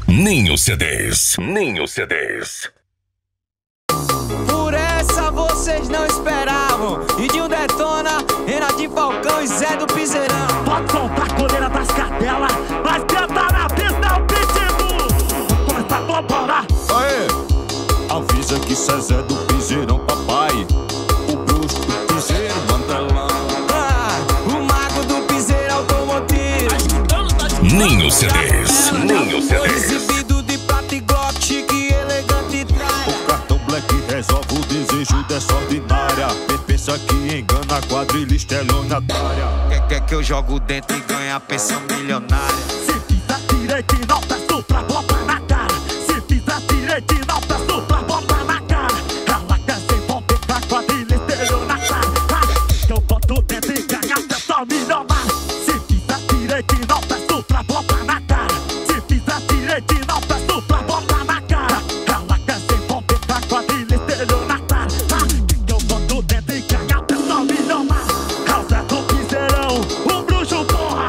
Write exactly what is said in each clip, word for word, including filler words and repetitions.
Ninho C Ds. Ninho C Ds. Por essa vocês não esperavam. Idinho Detona, Renatinho Falcão e Zé do Piseirão. Pode soltar a coleira das cadelas, mas tenta na pista é o pitbull. Começa a colaborar. Aê! Avisa que Zé do Piseirão, papai. O bruxo do piseiro, mandelão. Ah, o mago do piseiro automotivo. Ninho C Ds. Ninho C Ds. Exibido de prata e glock, chique, elegante e traia. O cartão black resolve o desejo dessa ordinária. Quem pensa que engana a quadrilha estelionatária. Quer, quer que eu jogo dentro e ganhe a pensão milionária? Se fizer direito e não peço pra botar na cara. Se fizer direito e não peço pra botar na cara. Ela quer se envolver com a quadrilha estelionatária. Que eu boto dentro e ganhe a pensão milionária. Se fizer direito e não peço pra botar na cara. Se fizer direito e não peço pra botar na cara. Ela quer se envolver com a quadrilha estelionatária. Que eu boto dentro e ganhe a pensão milionária. É o Zé do Piseirão, o bruxo, porra.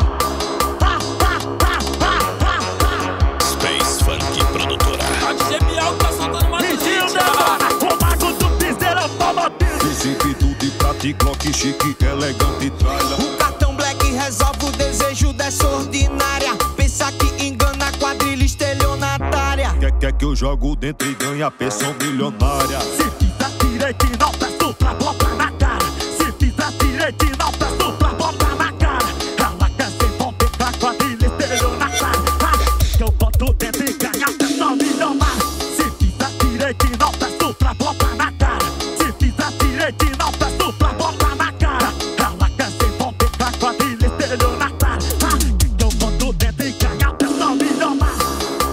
Space Funk Produtora. D J Bial tá soltando mais Mentira, hit. o mago do piseiro automotivo. Exibido de prata e glock, chique, elegante e traia. O cartão black resolve o desejo dessa ordinária. Pensa que engana a quadrilha estelionatária. Quer, quer que eu jogo dentro e ganhe a pensão milionária. Se fizer direito e não peço pra botar na cara. Se fizer direito e não peço pra botar na cara. Ela quer se envolver com a quadrilha estelionatária. Que eu boto dentro e ganhe a pensão milionária. Se fizer direito e não peço pra botar na cara. Se fizer direito e não peço pra botar na cara. Ela quer se envolver com a quadrilha estelionatária. Que eu boto dentro e ganhe a pensão milionária.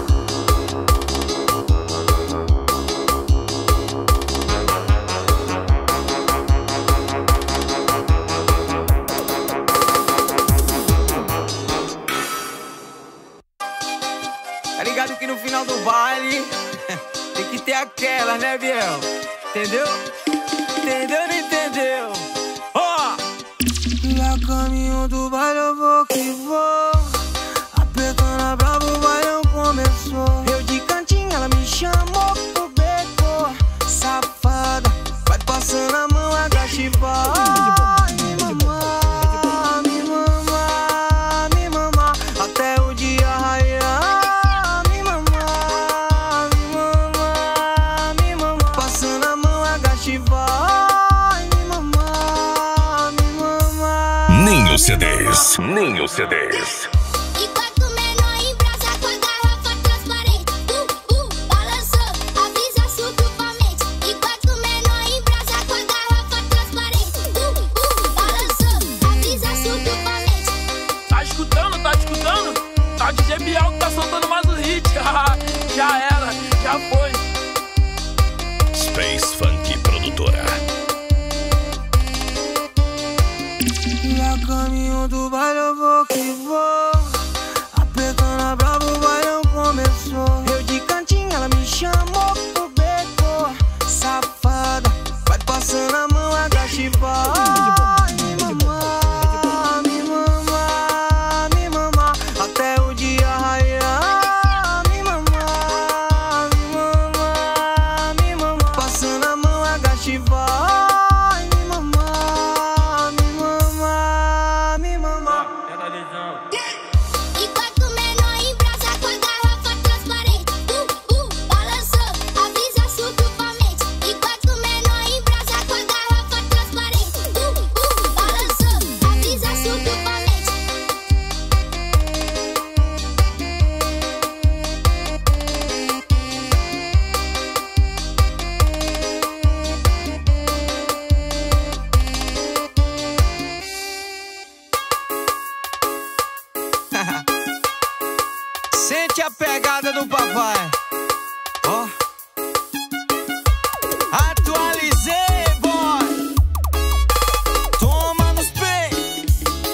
Tá ligado que no final do baile tem que ter aquela, né, Biel? Entendeu? Entendeu, não entendeu? Ó! E a caminho do baile eu vou que vou. Apertando a brava, o bailão começou. Eu de cantinho, ela me chamou pro beco. Safada, vai passando a mão, agacha e vai me mamar, me mamar, me mamar até o dia raiar. Me mamar, me mamar, me mamar passando a mão, agacha e vai me mamar, me mamar. Ninho C Ds. Ninho C Ds. Enquanto menor em brasa com a garrafa transparente. Uh, uh, balançou, avisa subitamente. Enquanto menor em brasa com a garrafa transparente. Uh, uh, balançou, avisa subitamente. Tá escutando, tá escutando? Tá o D J Bial que tá soltando mais um hit. Já era, já foi. Space Funk Produtora. E a caminho do baile eu vou que vou. Apertando a brava, o bailão começou. Eu de cantinho, ela me chamou pro beco. Safada, vai passando a mão, agacha e vai me mamar, me mamar, me mamar até o dia raiar. Me mamar, me mamar, me mamar passando a mão, agacha e vai me mamar, me mamar, me mamar. Enquanto menor em brasa com a garrafa transparente. Uh, uh, balançou, avisa subitamente. Enquanto menor em brasa com a garrafa transparente. Uh, uh, balançou, avisa subitamente. Sente a pegada do papai. Ó. Atualizei, boy. Toma nos peitos.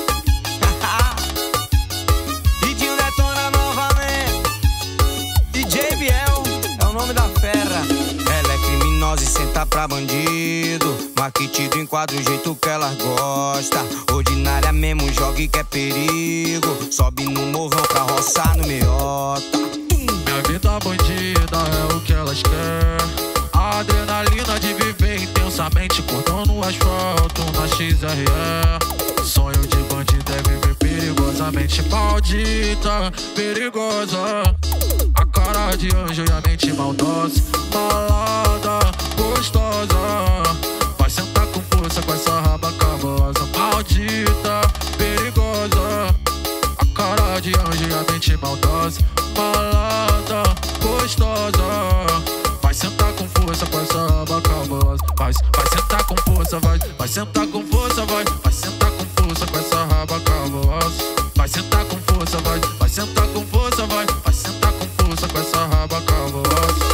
Idinho Detona novamente. D J Biel é o nome da fera. Ela é criminosa e senta pra bandido. Maquitido enquadra o jeito que ela gosta. Ordinária mesmo, jogue que é perigo. Sobe no morrão pra roçar no meiota. Minha maldita, perigosa. A cara de anjo e a mente maldosa. Malada, gostosa. Vai sentar com força com essa raba cabosa. Maldita, perigosa. A cara de anjo e a mente maldosa. Malada, gostosa. Vai sentar com força com essa raba cabosa. Vai, vai sentar com força, vai. Vai sentar com força, vai. Vai sentar com força com essa raba cabosa. Vai sentar com força, vai. Vai sentar com força, vai. Vai sentar com força com essa raba cabosa.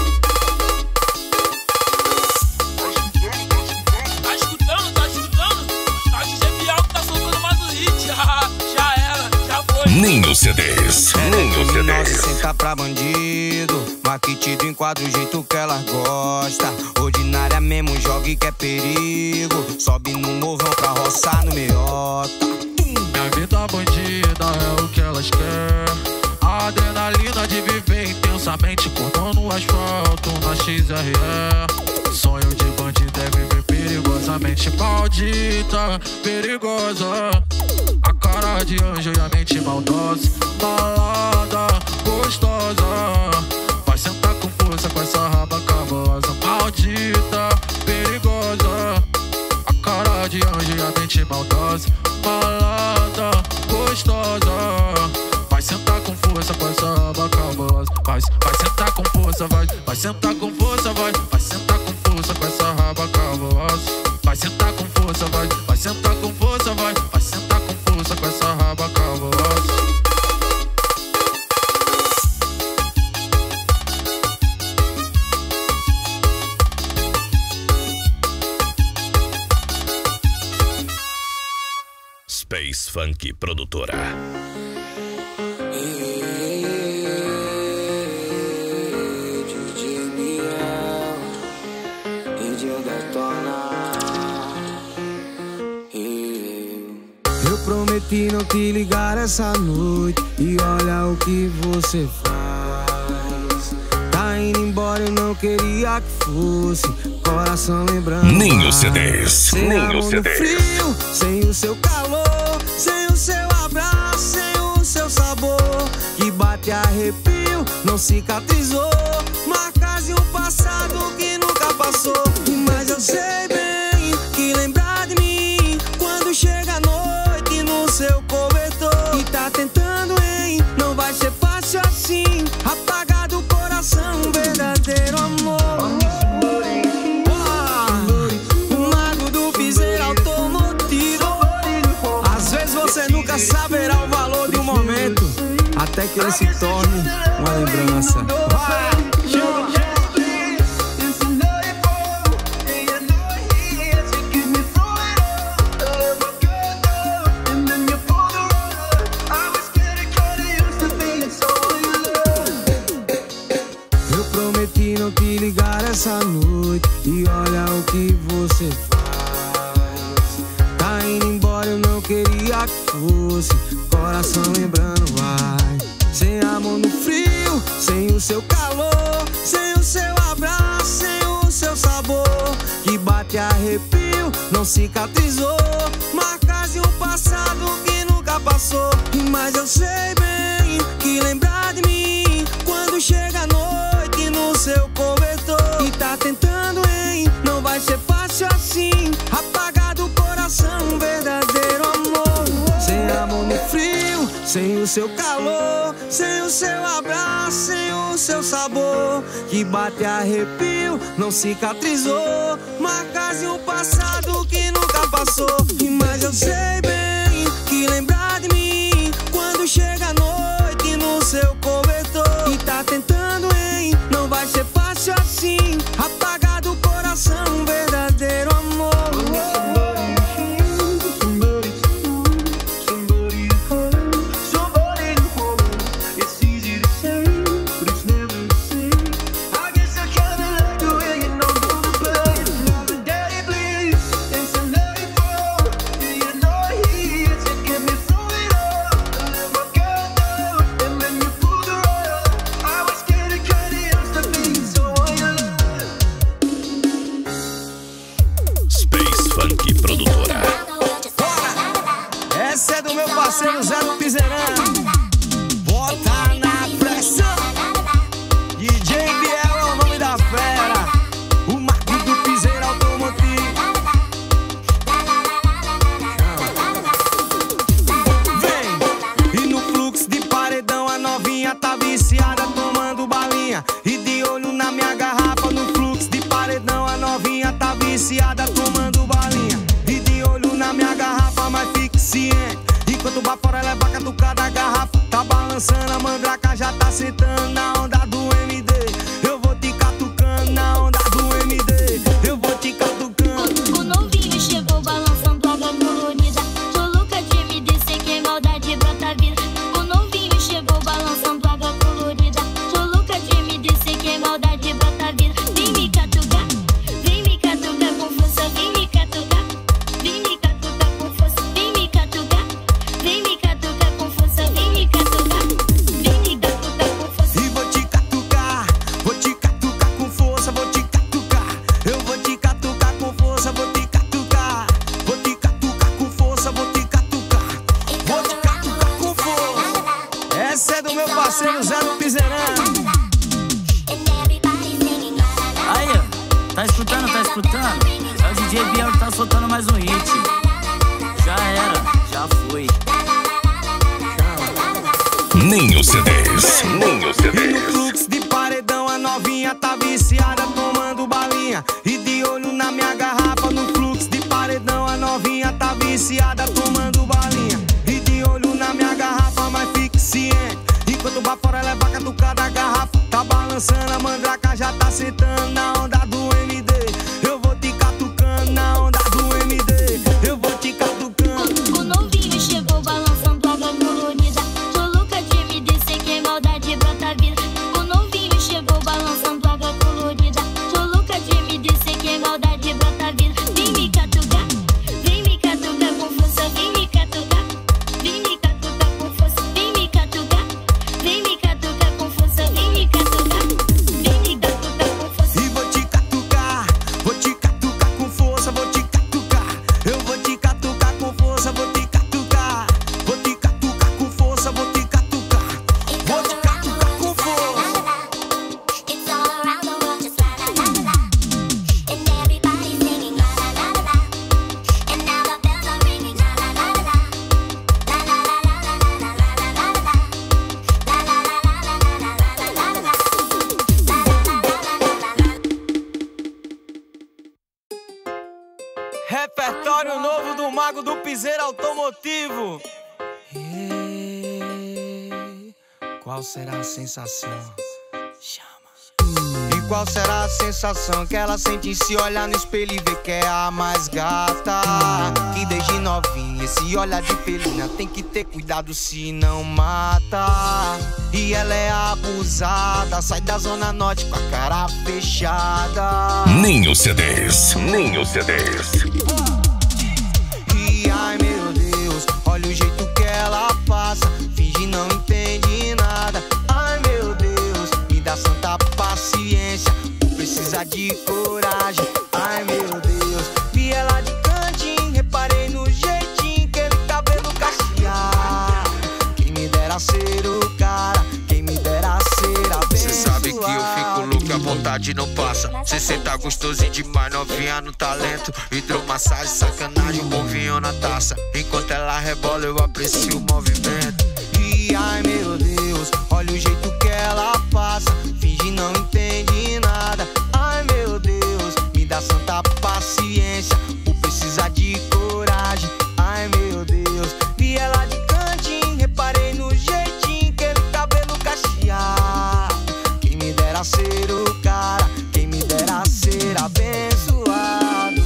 Tá escutando, tá escutando? Tá D J Bial que tá soltando mais um hit. Já era, já foi. Ninho C Ds, Ninho C Não se Ds. senta pra bandido, mas que te do enquadro o jeito que elas gostam. Ordinária mesmo, joga e quer perigo. Sobe no morrão pra roçar no meiota. Minha vida bandida é o que elas querem. A adrenalina de viver intensamente, cortando o asfalto na X R E. Sonho de bandido é viver perigosamente. Maldita, perigosa. A cara de anjo e a mente maldosa. Malada, gostosa. Vai sentar com força com essa raba cabosa. Maldita, perigosa. A cara de anjo e a mente maldosa. Malada, gostosa. Vai sentar com força com essa raba cabosa. Vai, vai sentar com força, vai. Vai sentar com força, vai. Vai sentar com força com essa raba cabosa. Vai sentar com força, vai. Vai sentar com força, vai. Vai sentar com força com essa raba cabosa. Space Funk Produtora. Eu prometi não te ligar essa noite e olha o que você faz. Tá indo embora, eu não queria que fosse. Coração lembrando. Ninho C Ds, Sem Ninho amor C no Ds. frio, sem o seu calor, sem o seu abraço, sem o seu sabor. Que bate arrepio, não cicatrizou. Marcas de um passado que nunca passou. Mas eu sei bem que lembrar de mim quando chega a noite no seu cobertor. E tá tentando, hein? Não vai ser fácil assim. Apagar do coração um verdadeiro amor. Você nunca saberá o valor de um momento, até que ele se torne uma lembrança. Vai! Eu prometi não te ligar essa noite e olha o que você faz. Tá indo embora, eu não queria que fosse. Coração lembrando, vai. Sem amor no frio, sem o seu calor, sem o seu abraço, sem o seu sabor. Que bate arrepio, não cicatrizou. Marcas de um passado que nunca passou. Mas eu sei bem que lembrar de mim quando chega a noite no seu cobertor. E tá tentando, hein? Não vai ser fácil assim. Apagar do coração um verdadeiro amor. Sem amor no frio, sem o seu calor, sem o seu abraço, sem o seu sabor. Que bate arrepio, não cicatrizou. Marcas de um passado que nunca passou. Mas eu sei bem que lembrar de mim quando chega a noite no seu cobertor. E tá tentando, hein? Não vai ser fácil assim. Apagar do coração um verdadeiro amor. novinha tá viciada tomando balinha e de olho na minha garrafa no fluxo de paredão. A novinha tá viciada tomando balinha e de olho na minha garrafa, mas fique ciente, enquanto o bafora ela é vaca do cada garrafa. Tá balançando, a mandraca já tá sentando na onda do M D. Eu vou te catucando na onda do M D. Eu vou te catucando. O novinho chegou balançando água colorida. Tô louca de me descer, que maldade brota vida. O novinho chegou balançando água colorida. Tô louca de me descer, que maldade brota vida. Vem me catucar, vem me catucar com força, vem me catucar. Vem me catucar com força, vem me catucar. Vem me catucar com força, vem me catucar. Vem me catucar com força. E vou te catucar, vou te catucar com força, vou te catucar. Eu vou te catucar com força, vou te catucar. Vou te catucar com força, vou te catucar. Vou te catucar com força. Essa é do meu parceiro Zé do Piseirão. Aí, ó, tá escutando, tá escutando? É o D J Biel que tá soltando mais um hit. Já era, já foi. Ninho C Ds, Ninho C E no Ds. fluxo de paredão a novinha tá viciada tomando balinha e de olho na minha garrafa. No fluxo de paredão a novinha tá viciada tomando balinha e de olho na minha garrafa, mas fique ciente, enquanto o bafora ela é vaca do cada garrafa. Tá balançando, a mandraca já tá sentando na onda do M D. Eu vou te catucando na onda do M D. Eu vou te catucando. O novinho chegou balançando água colorida. Tô louca de me descer, que maldade brota vida. O novinho chegou balançando água colorida. Tô louca de me descer, que maldade brota vida. Vem me catucar, vem me catucar com força, vem me catucar. Vem me catucar com força, vem me catucar. Vem me catucar com força, vem me catucar. Vem me catucar com força. E vou te catucar, vou te catucar com força, vou te catucar. Eu vou te catucar com força, vou te catucar. Vou te catucar com força, vou te catucar. Vou te catucar com força. It's all around the world, just la la la la. And everybody's singing la la la la. And now the bells are ringing la la la la. La la la la la la la la la la. La la la la la la la la la la. La la la la la la la. Repertório novo do Mago do Piseiro Automotivo. E qual será a sensação? Chama. E qual será a sensação que ela sente se olhar no espelho e ver que é a mais gata? Que desde novinha esse olhar de felina tem que ter cuidado se não mata. E ela é abusada, sai da zona norte com a cara fechada. Ninho C Ds, Ninho C Ds. E ai meu Deus, olha o jeito que ela passa, finge não entende nada. Ai meu Deus, me dá santa paciência, precisa de coragem. Ai meu Deus, vi ela de cantinho, reparei no jeitinho, aquele cabelo cacheado. Quem me dera ser o cara, quem me dera ser a Cê sabe que eu fico louco, a vontade não passa. Cê senta gostosinho demais, novinha no talento. Hidromassagem, sacanagem, um bom vinho na taça. Enquanto ela rebola eu aprecio o movimento. E ai meu Deus, olha o jeito que ela passa, finge não entende nada. Ai meu Deus, me dá santa paciência, por precisar de coragem. Ai meu Deus, vi ela de cantinho, reparei no jeitinho, aquele cabelo cacheado. Quem me dera ser o cara, quem me dera ser abençoado.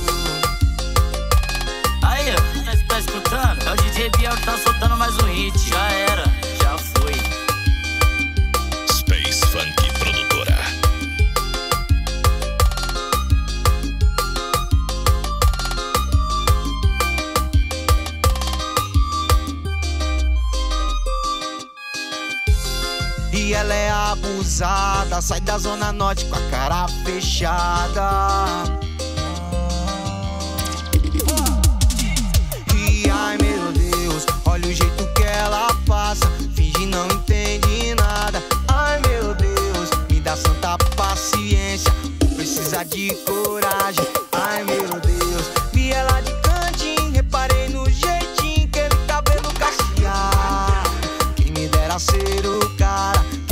Aí, ó, tá, tá escutando? É o D J Biel que tá soltando mais um hit. Já era, já foi. Space Funk Produtora. E ela é abusada, sai da zona norte com a cara fechada. E ai meu Deus, olha o jeito que ela passa, finge não entende nada. Ai meu Deus, me dá santa paciência, precisa de coragem. Ai meu Deus, vi ela de cantinho, reparei no jeitinho, aquele cabelo cacheado. Quem me dera ser o cara,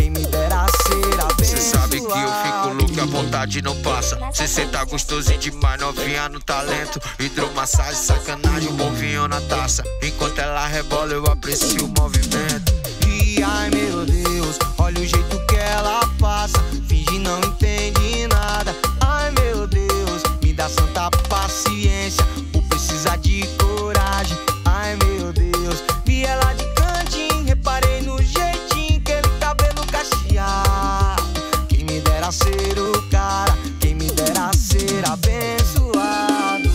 vontade não passa. Cê senta gostosinho demais, novinha no talento. Hidromassagem, sacanagem, um bom vinho na taça. Enquanto ela rebola eu aprecio o movimento. E ai meu Deus, olha o jeito que ela passa, finge não entende nada. Ai meu Deus, me dá santa paciência, ou precisa de coragem. Ai meu Deus, vi ela de cantinho, reparei no jeitinho, aquele cabelo cacheado. Quem me dera ser o cara, quem me dera ser abençoado.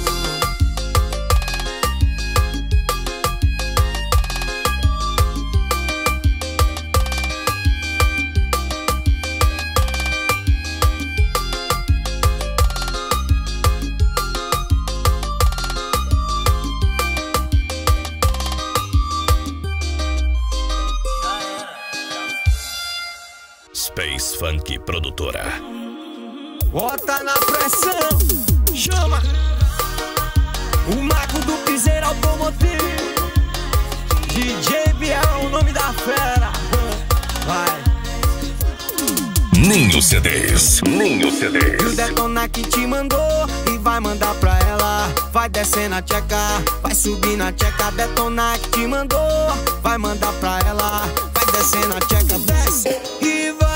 Space Funk Produtora. Bota na pressão, chama o mago do piseiro automotivo, D J Biel, o nome da fera. Vai. Ninho C Ds, Ninho C Ds. E o Detona que te mandou e vai mandar pra ela. Vai descer na tcheca, vai subir na tcheca. Detona que te mandou, vai mandar pra ela. Vai descer na tcheca, desce e vai.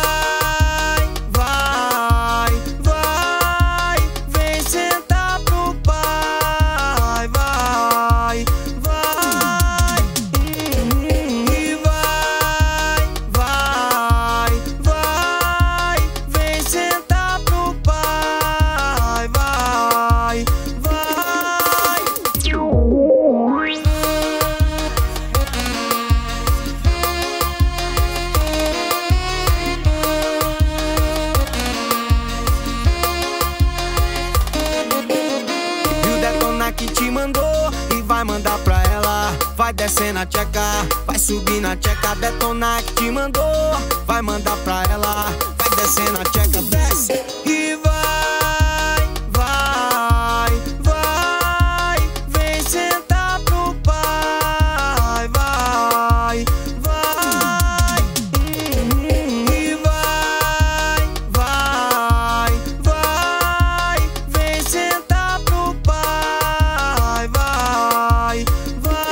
Vai descer na tcheca, vai subir na tcheca. Detona que te mandou, vai mandar pra ela. Vai descer na tcheca, desce e vai, vai, vai. Vem sentar pro pai, vai, vai. E vai, vai, vai. Vem sentar pro pai, vai, vai.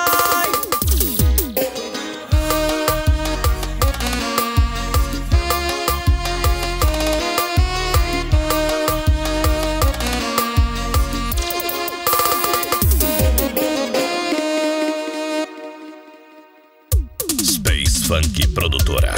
Space Funk Produtora.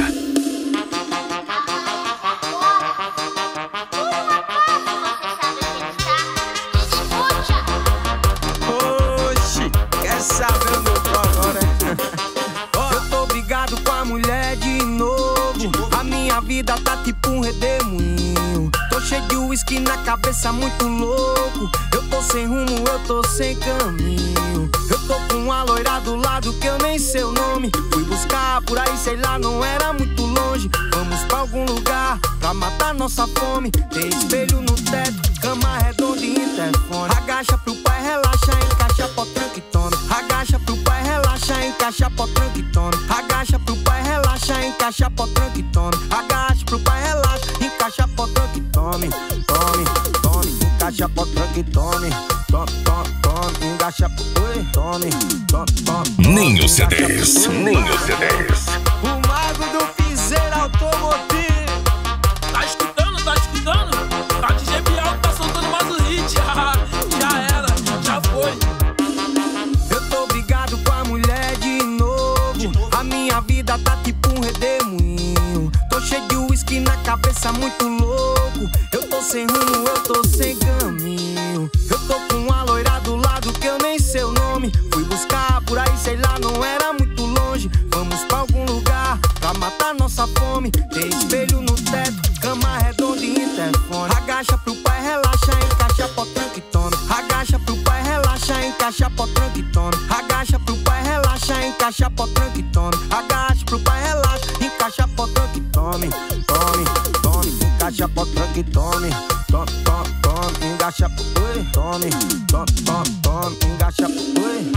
Oxi, quer saber o meu agora? Eu tô brigado com a mulher de novo. A minha vida tá tipo um redemoinho. Tô cheio de uísque na cabeça, muito louco. Eu tô sem rumo, eu tô sem caminho. Eu tô com uma loira do lado que eu nem sei o nome. Fui buscar por aí, sei lá, não era muito longe. Vamos pra algum lugar pra matar nossa fome. Tem espelho no teto, cama redonda e interfone. Agacha pro pai, relaxa, encaixa pro tranque e tome. Agacha pro pai, relaxa, encaixa pro tranque e tome. Agacha pro pai, relaxa, encaixa pro tranque e tome. Agacha pro pai, relaxa, encaixa pro tranque e tome. Tome, tome, encaixa pro tranque e tome. Tome, tome, tome, engacha pro oi, tome, tome, tome. Ninho C Ds, Ninho C Ds. O mago do piseiro automotivo. Tá escutando, tá escutando? Tá D J Biel, tá soltando mais um hit. Já era, já foi. Eu tô brigado com a mulher de novo. A minha vida tá tipo um redemoinho. Tô cheio de uísque na cabeça, muito louco. Eu tô sem rumo, eu tô sem caminho. Eu tô com uma loira do lado que eu nem sei o nome. Fui buscar por aí, sei lá, não era muito longe. Vamos pra algum lugar pra matar nossa fome. Tem espelho no teto, cama redonda e interfone. Agacha pro pai, relaxa, encaixa pro tranque e tome. Agacha pro pai, relaxa, encaixa pro tranque e tome. Agacha pro pai, relaxa, encaixa pro tranque e tome. Agacha pro pai, relaxa, encaixa pro tranque e tome. Tome, tome, encaixa pro tranque e tome. Tome, tome, tome, engacha pro oi, tome. Tome, tome, tome, engacha pro oi.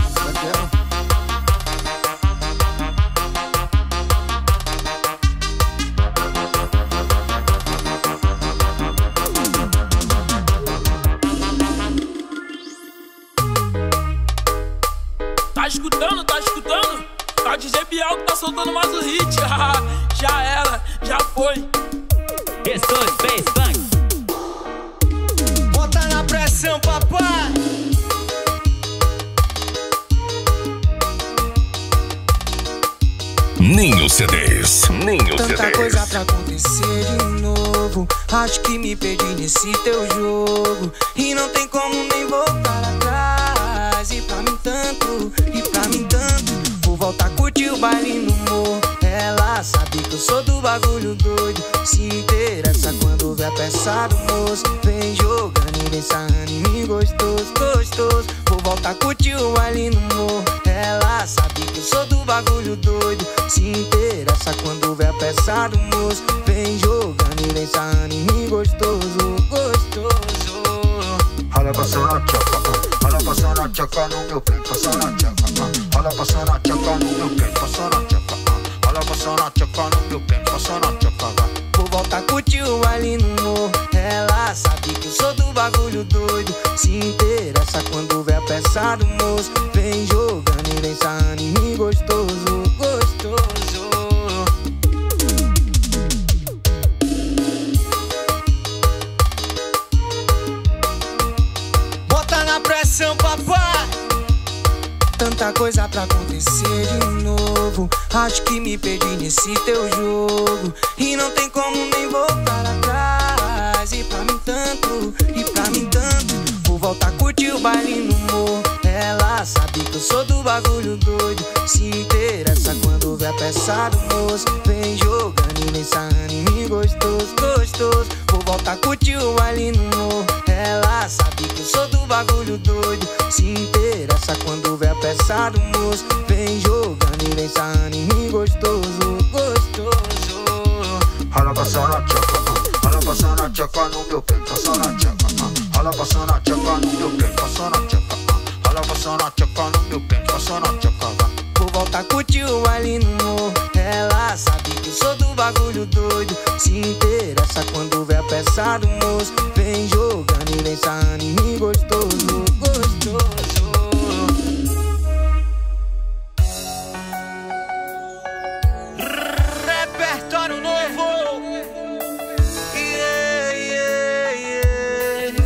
foi. Eu sou Space Funk. Bota na pressão, papai. Ninho C Ds. Ninho Tanta C Ds. coisa pra acontecer de novo. Acho que me perdi nesse teu jogo. E não tem como nem voltar atrás. E pra mim tanto, e pra mim tanto. Vou voltar a curtir o baile no morro. Ela sabe que eu sou do bagulho doido. Se interessa quando vê a peça do moço. Vem jogando e vem sarrando em mim gostoso, gostoso. Vou voltar a curtir o baile no morro. Ela sabe que eu sou do bagulho doido. Se interessa quando vê a peça do moço. Vem jogando e vem sarrando em mim gostoso, gostoso. Olha passando a tchoca, olha passando a tchoca no meu peito, passando a tchoca. Olha passando a tchoca no meu peito, passando a tchoca. Olha passando a tchoca no meu peito, passando a tchoca. Vou voltar a curtir o baile no morro. Ela sabe que eu sou do bagulho doido. Se interessa quando vê a peça do moço. Vem jogando e vem sarrando em mim gostoso, gostoso. Bota na pressão, papai. Tanta coisa pra acontecer de novo. Acho que me perdi nesse teu jogo. E não tem como nem voltar atrás. E pra mim tanto, e pra mim tanto. Vou voltar a curtir o baile no morro. Ela sabe que eu sou do bagulho doido. Se interessa quando vê a peça do moço. Vem jogando e vem sarrando em mim gostoso, gostoso. Vou voltar a curtir o baile no morro. Ela sabe que eu sou do bagulho doido. Se interessa quando vê a peça do moço. Vem jogando e vem sarrando em mim gostoso, gostoso. Olha passando a tchoca, olha passando a tchoca no meu peito, passando a tchoca. Olha passando a tchoca no meu peito, passando a tchoca. Olha passando a tchoca no meu peito, passando a tchoca. Vou voltar a curtir o baile no morro. Ela sabe que eu sou do bagulho doido. Se interessa quando vê a peça do moço. Vem jogando e vem sarrando em mim gostoso, gostoso. Repertório novo. Yeah, yeah, yeah.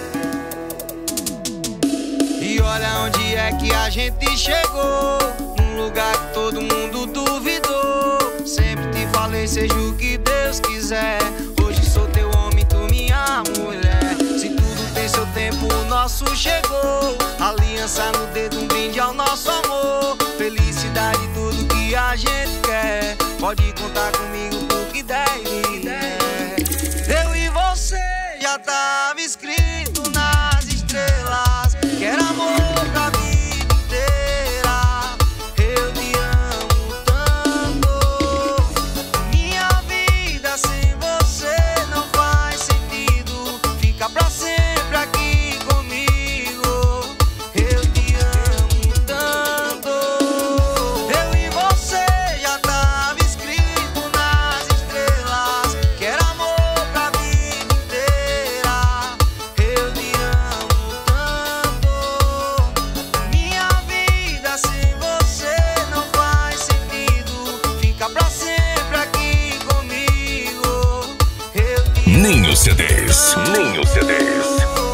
E olha onde é que a gente chegou. Num lugar que todo mundo duvidou. Sempre te falei, seja o que Deus quiser. Hoje sou teu homem, tu minha mulher. Se tudo tem seu tempo, o nosso chegou. Aliança no dedo, um brinde ao nosso amor. Felicidade, tudo que a gente quer. Pode contar comigo pro que der e vier. Eu e você já tava escrito nas estrelas que era amor pra vida inteira. Eu te amo tanto. Minha vida sem você não faz sentido. Fica pra sempre aqui comigo. Eu te amo tanto. Eu e você já tava escrito nas estrelas que era amor pra vida inteira. Eu te amo tanto. Minha vida sem você não faz sentido. Fica pra sempre aqui comigo. Eu te Ninho C Ds. Ninho C Ds.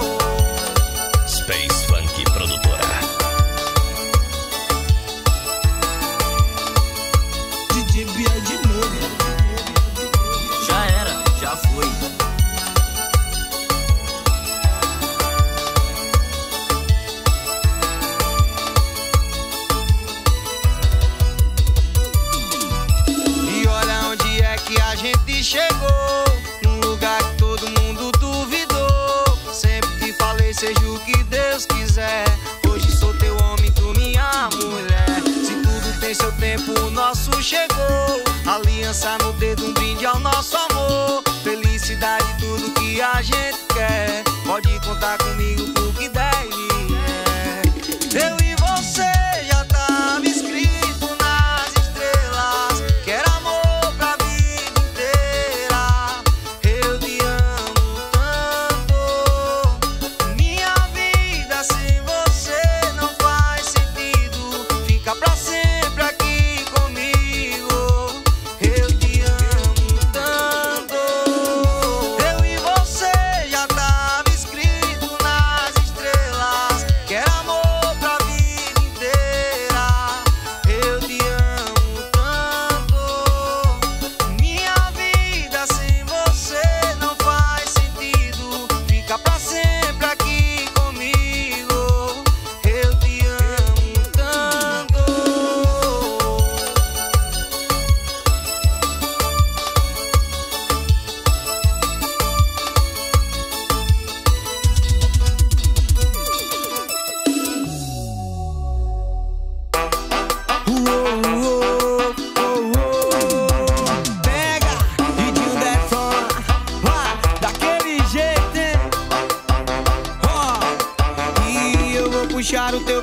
Space Funk Produtora. D J Biel de novo. Já era, já foi. E olha onde é que a gente chegou. Num lugar que todo mundo duvidou. Sempre te falei, seja o que Deus quiser. Hoje sou teu homem, tu minha mulher. Se tudo tem seu tempo, o nosso chegou. Aliança no dedo, um brinde ao nosso amor. Felicidade, tudo que a gente quer. Pode contar comigo pro que der e vier. Eu e você já tava escrito nas estrelas que era amor pra vida inteira. Eu te amo tanto. Minha vida sem você não faz sentido. Fica pra sempre aqui comigo. Eu te amo tanto.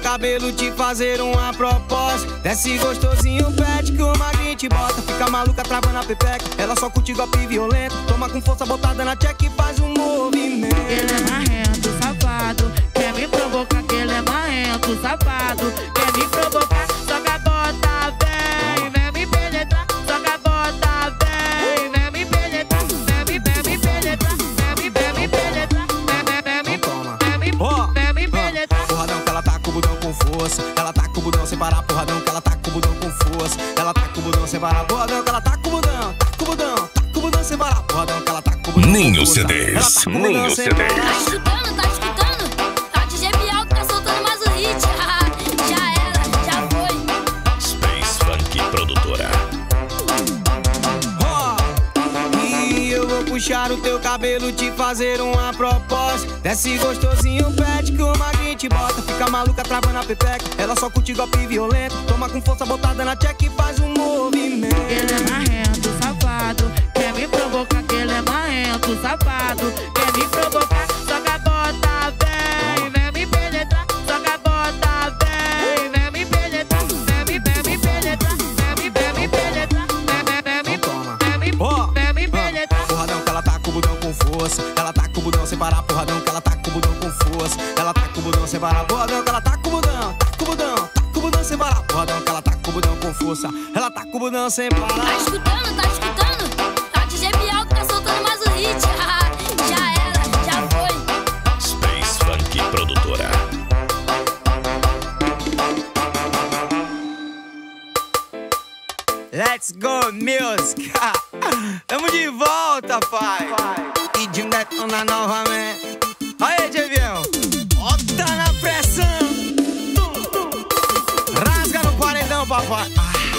cabelo, te fazer uma proposta. Desce gostosinho, pede que o magrinho te bota. Fica maluca, travando a pepeca, ela só curte golpe violento. Toma com força, botada na check e faz um movimento. Ele é marrento, safado, quer me provocar, que ele é marrento, safado, quer me provocar, só que a bota vem, vem me penetrar, só que a bota vem, vem me penetrar, vem me, vem me penetrar, vem me, vem me penetrar, vem, vem, vem me, vem me, vem me penetrar. Porradão que ela tá com o budão com força, ela tá com o budão sem parar, porradão que ela tá com o budão com força, ela tá com o budão sem parar, porradão que ela tá com o budão, tá com o budão, tá com o budão sem parar, porradão que ela tá com o budão. Ninho C Ds, Ninho C Ds. Tá escutando, tá escutando? Tá D J Bial que tá soltando mais um hit. Já era, já foi. Space Funk Produtora. Oh, e eu vou puxar o teu cabelo, te fazer uma proposta. Desce gostosinho, pede que o magrinho te bota. Fica maluca, travando a pepeca, ela só curte golpe violento. Toma com força, botada na check e faz um movimento. Ele é marrento, safado, quer me provocar, que ele é marrento, safado, quer me provocar, só que a bota vem, vem me penetrar, só que a bota vem, vem me penetrar, vem me, vem me penetrar, vem me, vem me penetrar, vem, vem, vem me, vem me, vem me penetrar. Porradão que ela tá com o budão com força, ela tá com o budão sem parar, porradão que ela tá com o budão com força, ela tá com o budão sem parar, porradão que ela tá com o budão, tá com o budão, tá com o budão sem parar, porradão que ela tá com o budão com força, ela tá com o budão sem parar. Tá escutando, tá escutando? Tá D J Bial que tá soltando mais um hit. Já era, já foi. Space Funk Produtora. Let's go, music! Tamo de volta, pai! E de um detona novamente. Aê, Jevião! Bota na pressão! Rasga no paredão, papai!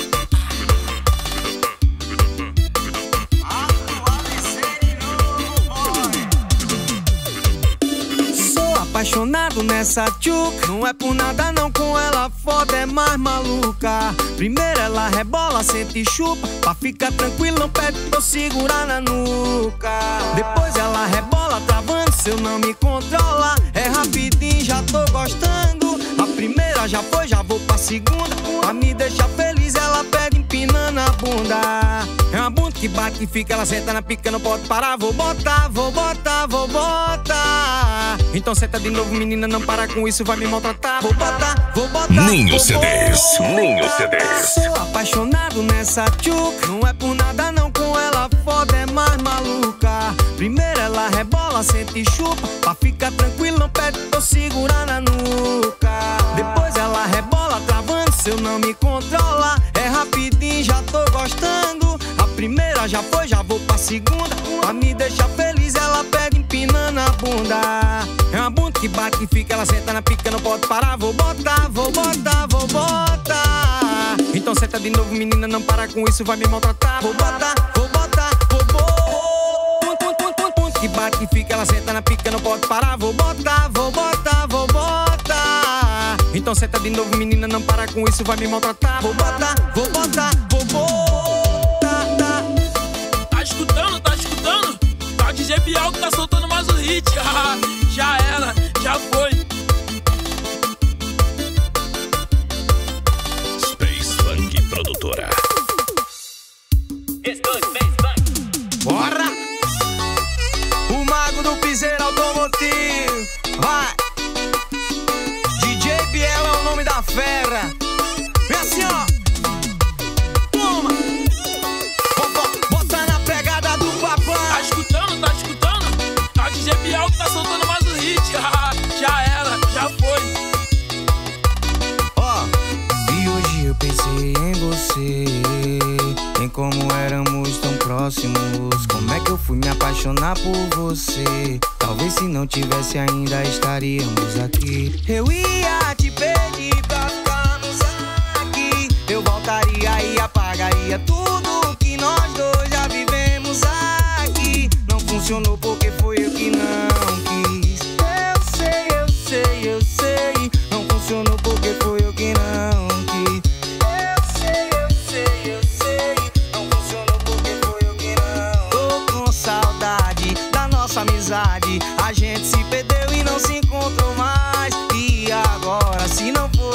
Sou apaixonado nessa tchuca, não é por nada não, com ela foda é mais maluca. Primeiro ela rebola, senta e chupa, pra ficar tranquilo não pede pra eu segurar na nuca. Depois ela rebola, travando, se eu não me controla, é rapidinho, já tô gostando. A primeira já foi, já vou pra segunda, pra me deixar feliz ela pede empinando a bunda. É uma bunda que bate e fica, ela senta na pica, não pode parar. Vou botar, vou botar, vou botar. Então senta de novo, menina, não para com isso, vai me maltratar. Vou botar, vou botar. Ninho C Ds, Ninho C Ds. Sou apaixonado nessa tchuca, não é por nada não, com ela foda é mais maluca. Primeiro ela rebola, senta e chupa, pra ficar tranquilo não pede pra eu segurar na nuca. Depois ela rebola, travando, se eu não me controla, é rapidinho, já tô gostando. A primeira já foi, já vou pra segunda, pra me deixar feliz ela pede empinando a bunda. É uma bunda que bate e fica, ela senta na pica, não pode parar. Vou botar, vou botar, vou botar. Então senta de novo, menina, não para com isso, vai me maltratar. Vou botar, vou botar, vou botar. Que bate e fica, ela senta na pica, não pode parar. Vou botar, vou botar, vou botar. Então senta de novo, menina, não para com isso, vai me maltratar. Vou botar, vou botar, vou botar. Tá escutando, tá escutando? Tá D J Bial que tá soltando mais um hit. Já era, já foi. Space Funk Produtora. Bora! O mago do piseiro automotivo. Vai! D J Biel é o nome da fera. Vem assim, ó. Toma! Bota na pegada do papai. Tá escutando, tá escutando? Tá D J Bial que tá soltando mais um hit. Já era, já foi. Ó, e hoje eu pensei em você, em como éramos tão próximos. Como é que eu fui me apaixonar por você? Talvez se não tivesse ainda estaríamos aqui. Eu ia te pedir pra ficarmos aqui. Eu voltaria e apagaria tudo que nós dois já vivemos aqui. Não funcionou porque foi eu que não quis. Eu sei, eu sei, eu sei. Não funcionou porque foi eu que não quis. Eu sei, eu sei, eu sei. Não funcionou porque foi eu que não. Tô com saudade da nossa amizade. A gente se perdeu e não se encontrou mais. E agora, se não for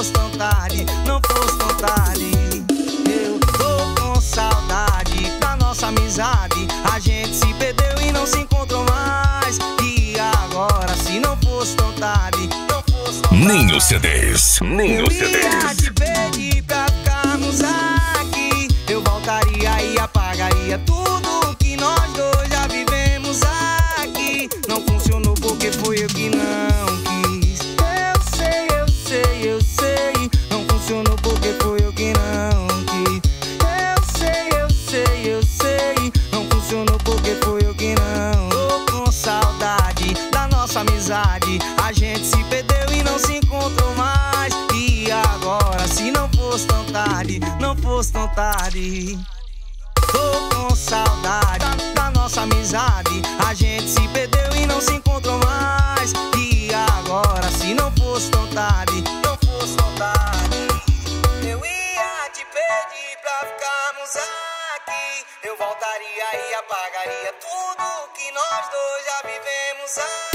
Ninho C Ds. Ninho C Eu ia te pedir pra ficarmos aqui. Eu voltaria e apagaria tudo que nós dois já vivemos aqui. Não funcionou porque foi eu que não quis. Eu sei, eu sei, eu sei. Não funcionou porque foi eu que não quis. Eu sei, eu sei, eu sei. Não funcionou porque foi eu que não. Tô com saudade da nossa amizade. A gente se perdeu e não se encontrou mais. E agora, se não fosse tão tarde, não fosse tão tarde. Tô com saudade da, da nossa amizade. A gente se perdeu e não se encontrou mais. E agora, se não fosse tão tarde, não fosse tão tarde. Eu ia te pedir pra ficarmos aqui. Eu voltaria e apagaria tudo que nós dois já vivemos aqui.